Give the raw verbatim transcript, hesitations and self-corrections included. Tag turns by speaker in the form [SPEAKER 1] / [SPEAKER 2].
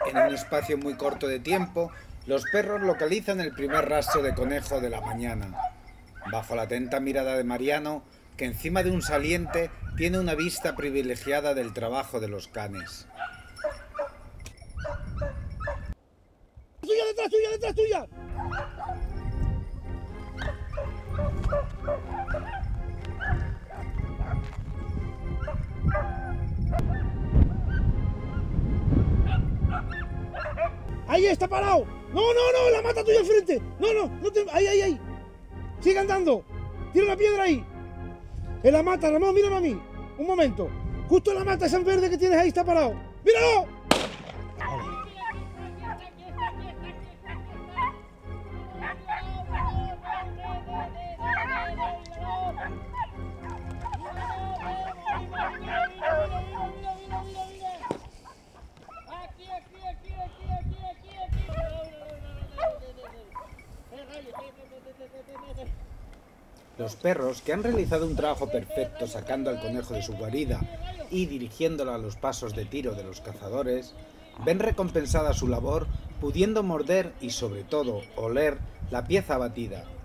[SPEAKER 1] En un espacio muy corto de tiempo, los perros localizan el primer rastro de conejo de la mañana. Bajo la atenta mirada de Mariano, que encima de un saliente tiene una vista privilegiada del trabajo de los canes.
[SPEAKER 2] ¡Tuya, detrás tuya, detrás tuya! ¡Ahí está parado! ¡No, no, no! ¡La mata tuya enfrente! ¡No, no! no te... ¡Ahí, ahí, ahí! ¡Sigue andando! ¡Tira una piedra ahí! ¡En la mata, Ramón! ¡Mírame a mí! Un momento. Justo en la mata esa en verde que tienes ahí está parado. ¡Míralo! Vale.
[SPEAKER 1] Los perros, que han realizado un trabajo perfecto sacando al conejo de su guarida y dirigiéndolo a los pasos de tiro de los cazadores, ven recompensada su labor pudiendo morder y sobre todo oler la pieza abatida.